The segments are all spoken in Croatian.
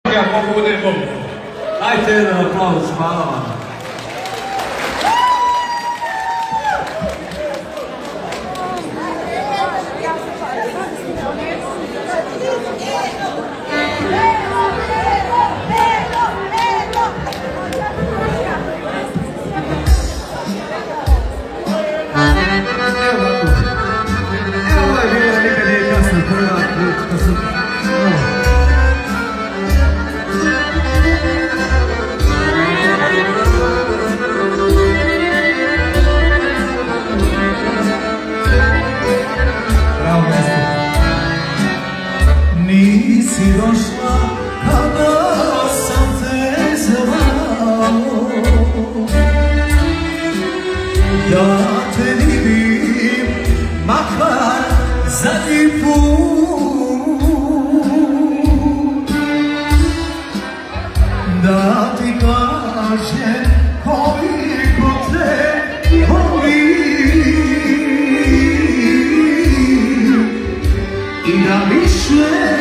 Ajde jedan aplauz, hvala vam. Nisi došla kada sam te zvao, da te vidim makar zadnji put, da ti kažem koliko te volim i da više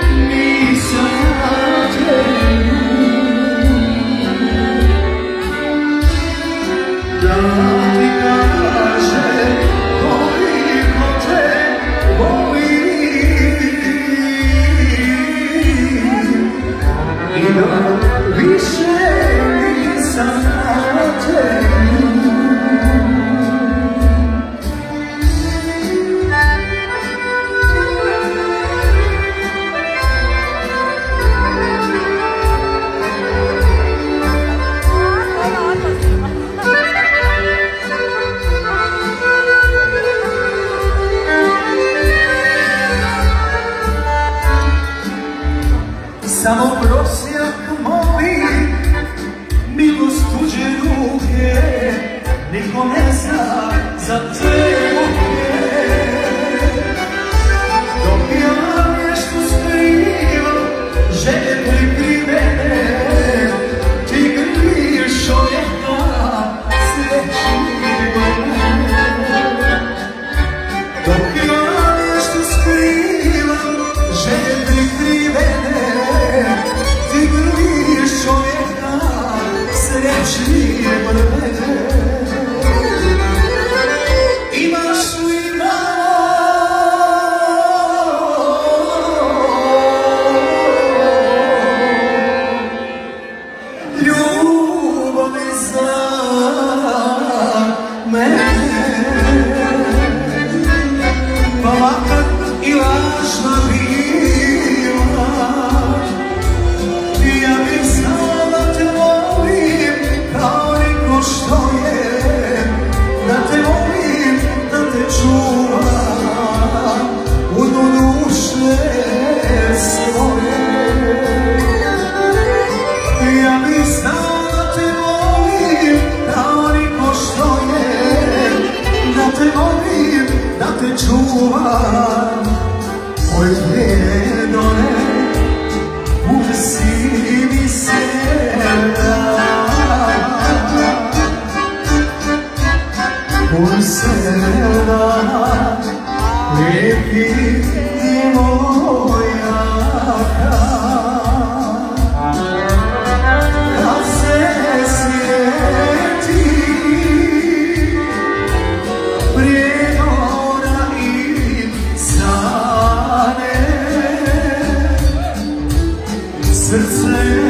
samo prosjak moli, milost tuđe ruke, niko ne zna za te muke. Dok ja nešto skrivam, želje prikrivene, ti griješ čovjeka srećnije do mene. Dok ja nešto skrivam, želje prikrivene, ti griješ čovjeka srećnije od mene. Imaš li malo ljubavi za mene, pa makar i lažna bila, ja bih znao da te volim kao niko što je, da te volim, da te čuvam u dnu duše svoje. Ja bih znao da te volim kao niko što je, da te volim, da te čuvam od dne do ne. Pusti mi srda, pun srda, lijepi i moja kad se sjeti prijegora i sane, srce